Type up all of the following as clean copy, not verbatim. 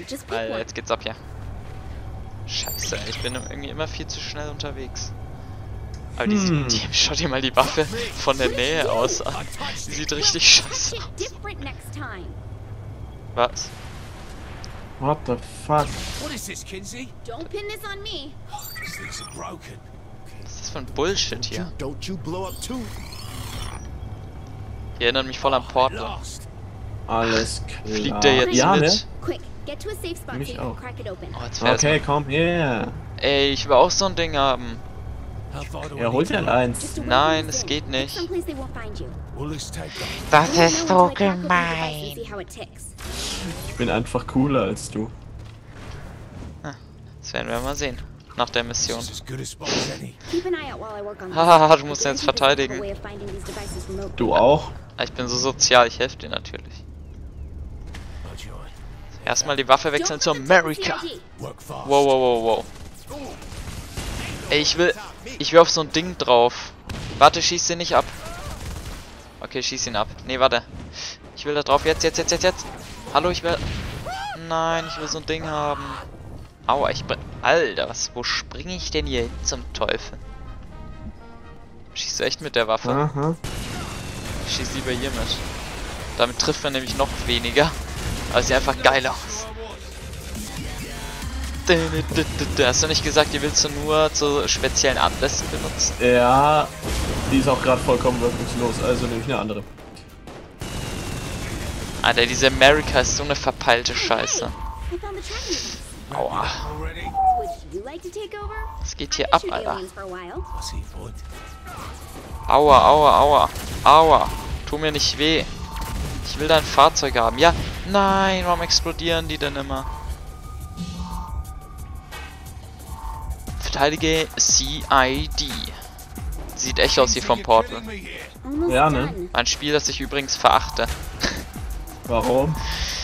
just pick Alter, one. jetzt geht's ab hier. Scheiße, ey, ich bin irgendwie immer viel zu schnell unterwegs. Aber schaut dir mal die Waffe von der Nähe aus an. Die sieht richtig scheiße aus. Different next time. Was? What the fuck? What is this, Kinsey? Don't pin this on me. These things are broken. Was ist das für ein Bullshit hier? Don't you blow up too? Die erinnern mich voll an Portal. Lost. Alles klar. Fliegt der jetzt ja, mit? Ne? Quick, get to a safe spot so Mich you can auch. crack it open. Oh, jetzt wär's Okay, komm her. mal. Ey, ich will auch so ein Ding haben. How far do Er I holt need ja to eins. Just away Nein, from es the geht bin. nicht. Pick someplace they won't find you. Well, let's take that. Das I ist don't know so until I crack open the device and gemein. see how it ticks. Ich bin einfach cooler als du. Das werden wir mal sehen. Nach der Mission. It's as good a spot as any. Keep an eye out while I work on this. Haha, du I musst guarantee jetzt this is a verteidigen. way of finding these devices remotely. Du auch? Ich bin so sozial, ich helfe dir natürlich. Roger on. Erstmal die Waffe wechseln zu America. Work fast. Wow, wow, wow, wow. Ey, ich will auf so ein Ding drauf. Warte, schieß den nicht ab. Okay, schieß ihn ab. Nee, warte. Ich will da drauf. Jetzt. Hallo, ich will... Nein, ich will so ein Ding haben. Aua, Alter, wo springe ich denn hier hin zum Teufel? Schießt du echt mit der Waffe? Aha. Ich schieß lieber hier mit. Damit trifft man nämlich noch weniger. Aber es sieht einfach geil aus. Hast du nicht gesagt, die willst du nur zu speziellen Anlässen benutzen? Ja, die ist auch gerade vollkommen wirkungslos, also nehme ich eine andere. Alter, diese America ist so eine verpeilte Scheiße. I found the tracking device. Aua. Already? Would you like to take over? Was geht I hier can ab, shoot Alter? aliens for a while. I see, bud. Aua. Tu mir nicht weh. Ich will dein Fahrzeug haben. Ja, nein, warum explodieren die denn immer? Verteidige CID. Sieht echt aus wie vom Portal. Almost Ja, ne? done. Ein Spiel, das ich übrigens verachte. Warum?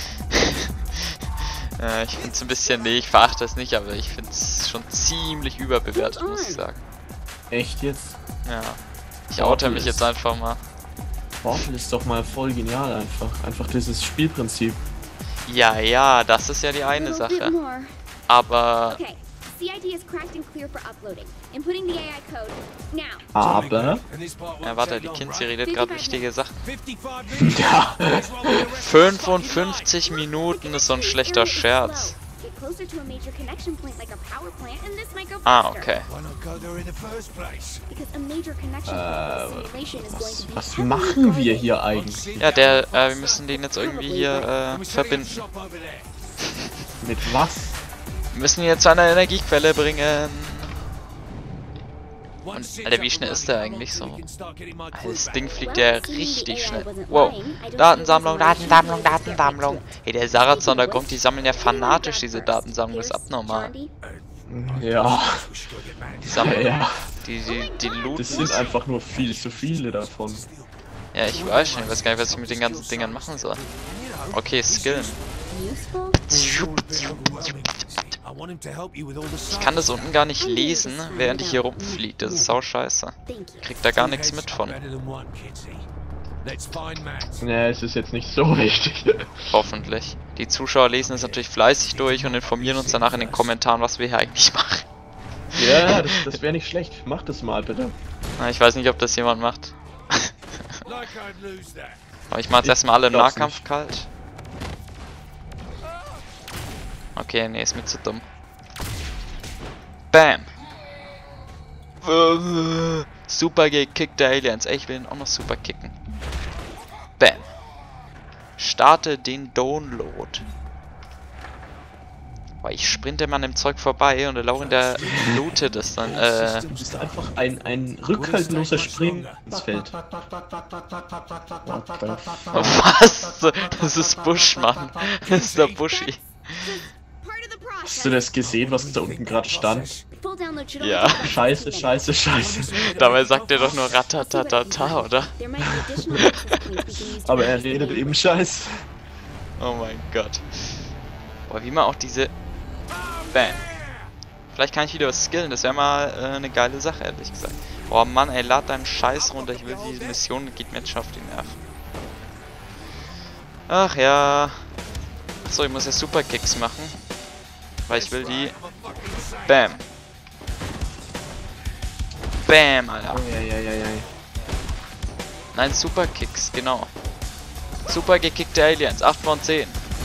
Ich finde es ein bisschen, nee, ich verachte es nicht, aber ich finde es schon ziemlich überbewertet, muss ich sagen. Echt jetzt? Ja. Ich oute mich jetzt einfach mal. Portal ist doch mal voll genial einfach. Einfach dieses Spielprinzip. Ja, das ist ja die A eine little bit Sache. more. Aber Okay, CID is cracked and clear for uploading. Inputting the AI code now. Aber... And this part ja, won't warte, take die long, Kinsey right? redet gerade wichtige Sachen. 55 minutes. Ja. That's what we're the rest of the fucking 55 Minuten ist so ein schlechter Scherz. Get closer to a major connection point like a power plant and this might go Ah, faster. okay. Why not go there in the first place? Because a major connection point in this simulation is going to be Was heavily machen wir guarded. hier eigentlich? Ja, wir müssen den jetzt irgendwie hier Can we set up verbinden. shop over there? Mit was? Wir müssen ihn jetzt zu einer Energiequelle bringen. Once Und, it's Alter, up wie and schnell running, ist der how long eigentlich till so? we can start getting my Alter, crew das back? Ding fliegt Well, ja seeing the richtig AI schnell. wasn't Wow. lying, I don't see a reason Datensammlung, why I shouldn't just get right Datensammlung. to it. Hey, der Sarazon, da kommt, die sammeln ja fanatisch diese Datensammlung, das ist Pierce, abnormal. Jondi, Ja. We should go get back. Die sammeln, Ja. die looten. Das sind einfach nur viel zu viele davon. Ja, ich weiß schon, ich weiß gar nicht, was ich mit den ganzen Dingern machen soll. Okay, skillen. useful? I want him to help you with all the Ich kann das unten gar nicht lesen, während ich hier rumfliege. Das ist sau scheiße. Thank you. Kriegt da gar nichts mit von. Better than one, Kinsey. Let's find Matt. Ne, es ist jetzt nicht so wichtig. Hoffentlich. Die Zuschauer lesen es natürlich fleißig durch und informieren uns danach in den Kommentaren, was wir hier eigentlich machen. Ja, das wäre nicht schlecht. Mach das mal bitte. Na, ich weiß nicht, ob das jemand macht. Like I'd lose that. Aber ich mach jetzt erstmal alle im glaub's Nahkampf nicht. kalt. Okay, nee, ist mir zu dumm. Bam! Super gekickte Aliens. Ey, ich will ihn auch noch super kicken. Bam! Starte den Download. Boah, ich sprinte mal an dem Zeug vorbei und der Lauren, der lootet es dann. Du bist einfach ein rückhaltloser Spring ins Feld. Was? Das ist Buschmann. Das ist der Buschi. Part of the process. Hast du das gesehen, was da unten gerade stand? Full download should Ja. only take about Scheiße, 10 scheiße, scheiße. Dabei sagt er doch nur minutes. Ratatatata, oder? There might be additional access points we can use to Aber er access the redet building. eben Scheiß. Oh mein Gott. Boah, wie man auch diese... Bam. Vielleicht kann ich wieder was skillen, das wäre mal eine geile Sache, ehrlich gesagt. Boah Mann, ey, lad deinen Scheiß runter, ich will diese Mission, geht mir jetzt schon auf die Nerven. Ach ja. Achso, ich muss ja Superkicks machen. Weil ich will die... Bam. Bam, Alter. Nein, Superkicks, genau. Super gekickte Aliens, 8 von 10.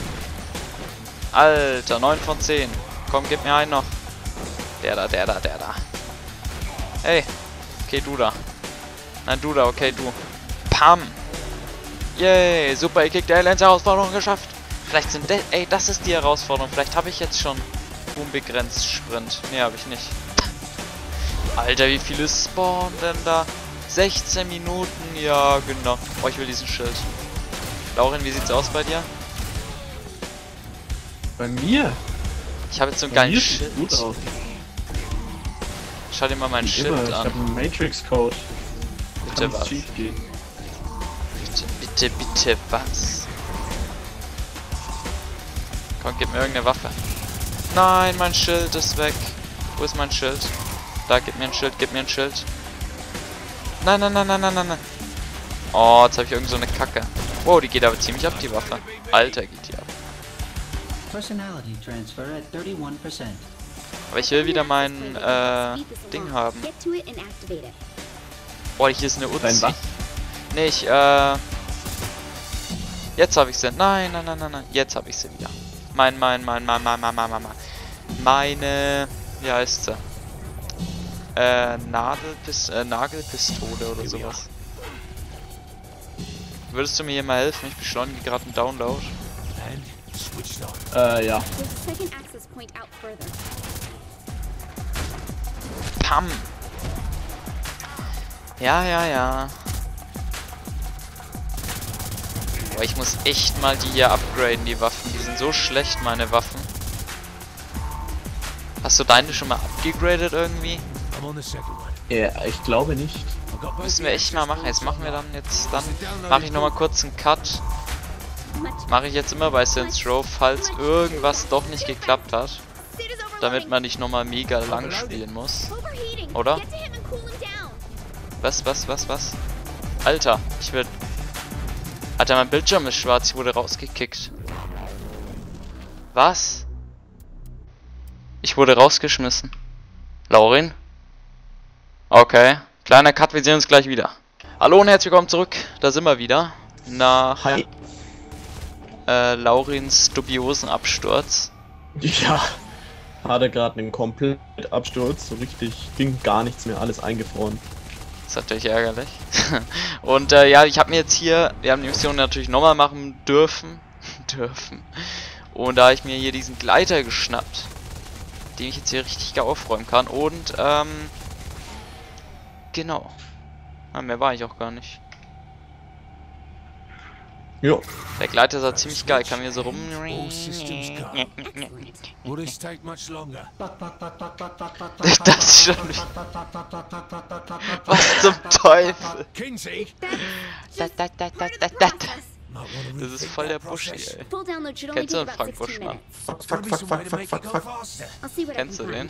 Alter, 9 von 10. Komm, gib mir einen noch. Der da. Hey. Okay, du da. Nein, du da, okay, du. Pam. Yay, super gekickte Aliens Herausforderung geschafft. Vielleicht sind ey, das ist die Herausforderung. Vielleicht habe ich jetzt schon unbegrenzt Sprint. Nee, habe ich nicht. Alter, wie viele spawnen denn da? 16 Minuten, ja, genau. Oh, ich will diesen Schild. Laurin, wie sieht's aus bei dir? Bei mir? Ich habe jetzt so einen Bei geilen mir Schild. sieht's gut aus. Schau dir mal meinen Schild Immer, ich an. habe einen Matrix-Code. Bitte was? Bitte was? Komm, gib mir irgendeine Waffe. Nein, mein Schild ist weg. Wo ist mein Schild? Da, gib mir ein Schild, Nein. Oh, jetzt habe ich irgend so eine Kacke. Wow, die geht aber ziemlich ab, die Waffe. Alter, geht die ab. Personality transfer at 31%. Aber ich will wieder mein, Ding haben. Boah, hier ist eine Uzi. Dein was? Nee, jetzt habe ich sie. Nein. Jetzt habe ich sie wieder. Meine, wie heißt sie? Nagelpistole oder sowas. Würdest du mir hier mal helfen? Ich beschleunige gerade einen Download. Ja. Pam! Ja. Boah, ich muss echt mal die hier upgraden, die Waffen. Die sind so schlecht, meine Waffen. Hast du deine schon mal abgegradet irgendwie? Ja, ich glaube nicht. Müssen wir echt mal machen. Jetzt machen wir dann mache ich nochmal kurz einen Cut. Mache ich jetzt immer bei Saints Row, falls irgendwas doch nicht geklappt hat. Damit man nicht nochmal mega lang spielen muss. Oder? Was? Alter, Alter, mein Bildschirm ist schwarz, ich wurde rausgekickt. Was? Ich wurde rausgeschmissen. Laurin? Okay. Kleiner Cut, wir sehen uns gleich wieder. Hallo und herzlich willkommen zurück. Da sind wir wieder. Nach Hi. Laurins dubiosen Absturz. Ja. Hatte gerade einen Komplettabsturz. So richtig ging gar nichts mehr, alles eingefroren. Das ist natürlich ärgerlich. Und ja, ich habe mir jetzt hier, wir haben die Mission natürlich nochmal machen dürfen. Und da habe ich mir hier diesen Gleiter geschnappt, den ich jetzt hier richtig aufräumen kann. Und genau. Mehr war ich auch gar nicht. Jo. Der Gleiter sah ziemlich geil, kam hier so rum. Das schon. Was zum Teufel? Das ist voll der Buschi, ey. Kennst du den Frank Buschmann? Kennst du den?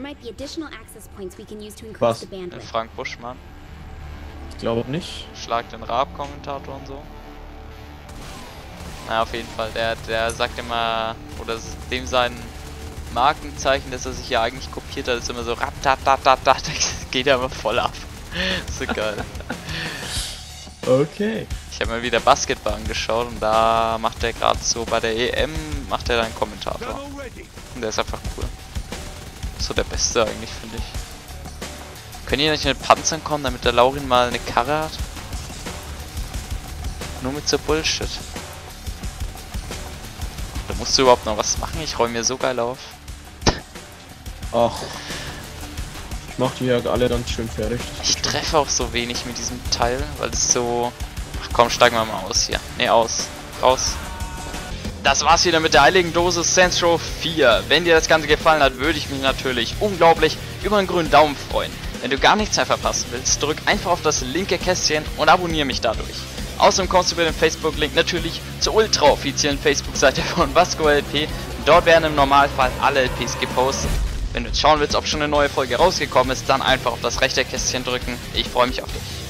Was? Den Frank Buschmann? Ich glaube nicht. Schlag den Raab-Kommentator und so. Na, auf jeden Fall. Der sagt immer, oder dem sein Markenzeichen, dass er sich ja eigentlich kopiert hat, ist immer so ratatatatata. Geht aber voll ab. So geil. Okay. Ich habe mir wieder Basketball angeschaut und da macht er gerade so bei der EM, macht er einen Kommentator. Und der ist einfach cool. So der Beste eigentlich, finde ich. Können die nicht mit Panzern kommen, damit der Laurin mal eine Karre hat? Nur mit so Bullshit. Da musst du überhaupt noch was machen? Ich räume mir so geil auf. Ach. Ich mach die ja alle dann schön fertig. Ich treffe auch so wenig mit diesem Teil, weil es so... Ach komm, steigen wir mal aus hier. Ne, aus. Raus. Das war's wieder mit der heiligen Dosis Saints Row 4. Wenn dir das Ganze gefallen hat, würde ich mich natürlich unglaublich über einen grünen Daumen freuen. Wenn du gar nichts mehr verpassen willst, drück einfach auf das linke Kästchen und abonniere mich dadurch. Außerdem kommst du über den Facebook-Link natürlich zur ultra-offiziellen Facebook-Seite von Vasco LP. Dort werden im Normalfall alle LPs gepostet. Wenn du jetzt schauen willst, ob schon eine neue Folge rausgekommen ist, dann einfach auf das rechte Kästchen drücken. Ich freue mich auf dich.